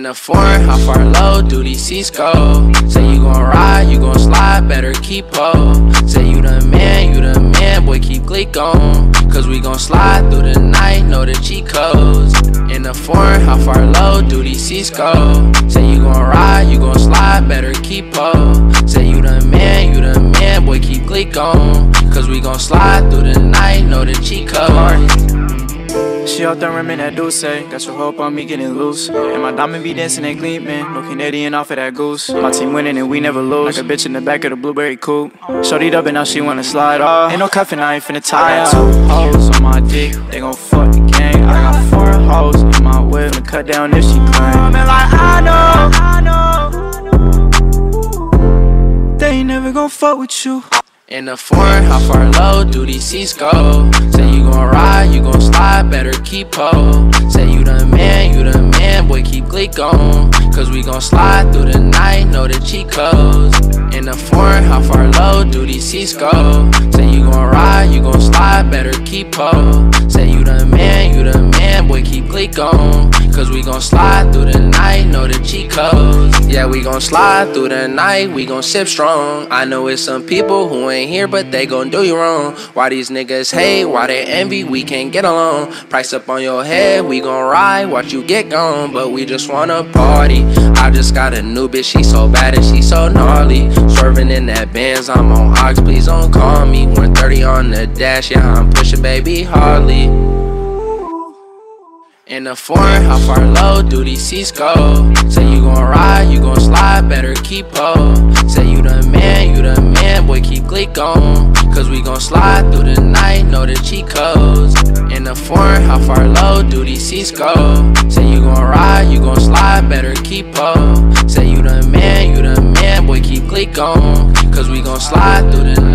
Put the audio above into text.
In the foreign, how far low do these seats go? Say you gon' ride, you gon' slide, better keep up. Say you the man, boy keep click on. Cause we gon' slide through the night, know the cheat codes. In the foreign, how far low do these seats go? Say you gon' ride, you gon' slide, better keep up. Say you the man, boy keep click on. Cause we gon' slide through the night, know the cheat codes. She out there rimming that Dulce, got your hope on me getting loose. And my diamond be dancing and gleaming, no Canadian off of that goose. My team winning and we never lose, like a bitch in the back of the blueberry coupe. Shorty up and now she wanna slide off. Ain't no cuffin', I ain't finna tie up. 2 hoes on my dick, they gon' fuck the gang. I got 4 hoes in my whip, and cut down if she claim. Man, like I know they ain't never gon' fuck with you. In the foreign, how far low do these seats go? Say you gon' ride, you gon' slide, better keep up. Say you the man, boy keep click on. Cause we gon' slide through the night, know the cheat codes. In the foreign, how far low do these seats go? Say you gon' ride, you gon' slide, better keep up. Say you the man, boy keep click on. Cause we gon' slide through the night, know the cheat codes. Yeah, we gon' slide through the night, we gon' sip strong. I know it's some people who ain't here, but they gon' do you wrong. Why these niggas hate, why they envy, we can't get along. Price up on your head, we gon' ride, watch you get gone. But we just wanna party. I just got a new bitch, she so bad and she so gnarly. Swerving in that Benz, I'm on Ox, please don't call me. 130 on the dash, yeah, I'm pushing baby Harley. In the foreign, how far low do these seats go? Say you gon' ride, you gon' slide, better keep up. Say you the man, boy keep click on. Cause we gon' slide through the night, know the cheat codes. In the foreign, how far low do these seats go? Say you gon' ride, you gon' slide, better keep up. Say you the man, boy keep click on. Cause we gon' slide through the night.